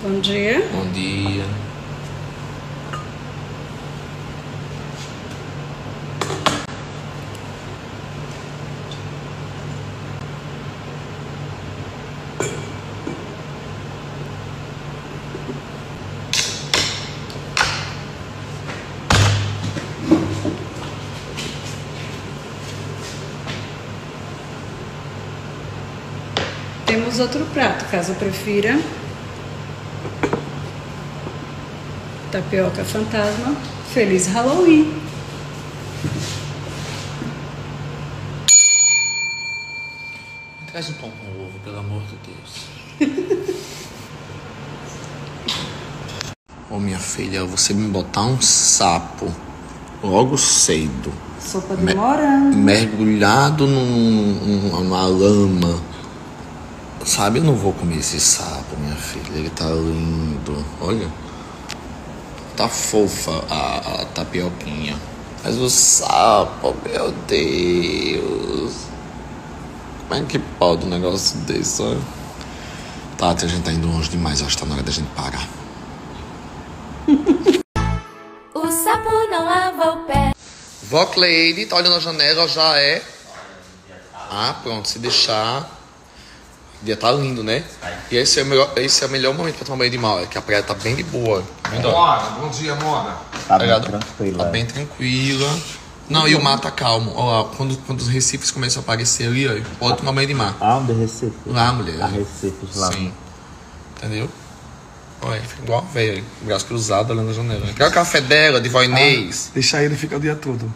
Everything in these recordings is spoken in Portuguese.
Bom dia. Bom dia. Temos outro prato, caso prefira. Tapioca fantasma. Feliz Halloween! Traz um pão com ovo, pelo amor de Deus. Ô minha filha, você me botar um sapo logo cedo. Sopa de morango. Mergulhado numa lama. Sabe, eu não vou comer esse sapo, minha filha. Ele tá lindo. Olha. Tá fofa a tapioquinha. Mas o sapo, meu Deus. Como é que pode um negócio desse? Olha. Tati, a gente tá indo longe demais. Acho que tá na hora da gente parar. O sapo não lava o pé. Vó Cleide, tá olhando na janela, já é. Ah, pronto, se deixar. O dia tá lindo, né? E esse é o melhor momento pra tomar banho de mar, que a praia tá bem de boa. Mona, bom dia, Mona. Tá bem tranquila. Tá bem tranquila. Não, e o mar tá calmo. Ó, quando os recifes começam a aparecer ali, ó, pode tomar banho de mar. Ah, onde é Recife? Lá, mulher. A Recife, lá. Sim. Entendeu? Olha, fica igual a velha, braço cruzado olhando na janela. Quer o café dela, de vó Inês? Deixa ele ficar o dia todo.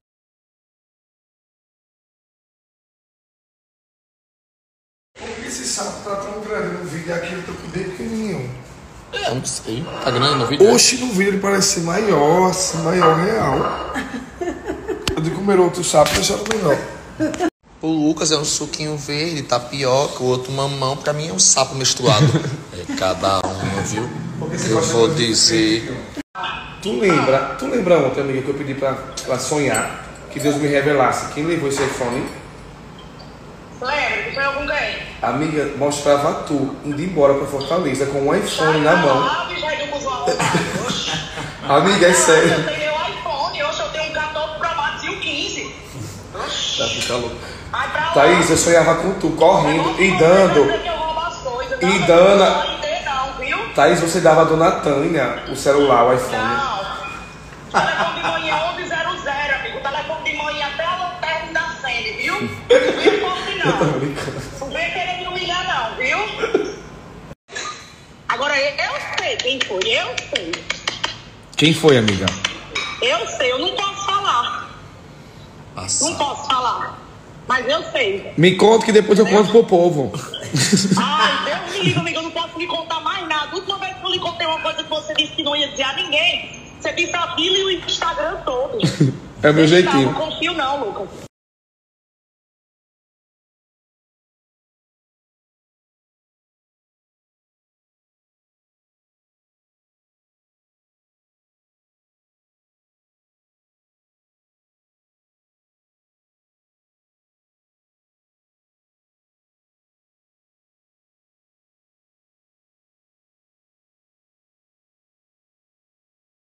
Por que esse sapo tá tão grande no vídeo? Aqui ele tá bem pequenininho. Eu não sei. Tá grande no vídeo? Oxe, no vídeo ele parece ser maior, assim, maior real. Eu de comer outro sapo, deixaram menor. O Lucas é um suquinho verde, tapioca, o outro mamão. Pra mim é um sapo misturado. É cada um, viu? Eu vou dizer... Tu lembra ontem, amiga, que eu pedi pra sonhar que Deus me revelasse quem levou esse iPhone? Lembra que foi algum quem? Amiga, mostrava tu indo embora pra Fortaleza com um iPhone na mão. Amiga, é sério. Eu tenho meu iPhone, hoje eu tenho um 14 Pro Max e um 15. Tá ficando louco. Ai, pra lá. Thaís, eu sonhava com tu correndo e dando. E dando. Não, viu? Thaís, você dava a dona Tânia o celular, o iPhone. Não. Telefone de manhã 1100, amigo. Telefone de manhã até a lanterna da Sene, viu? Não vem forte, Eu tô não. brincando. Não vem querer me humilhar, não, viu? Agora, eu sei quem foi, eu sei. Quem foi, amiga? Eu sei, eu não posso falar. Não posso falar. Mas eu sei. Me conta que depois eu conto pro povo. Ai, Deus me livre, amigo, eu não posso lhe contar mais nada. A última vez que eu lhe contei uma coisa que você disse que não ia dizer a ninguém, você disse a Bíblia e o Instagram todo. É o meu jeitinho. Estavam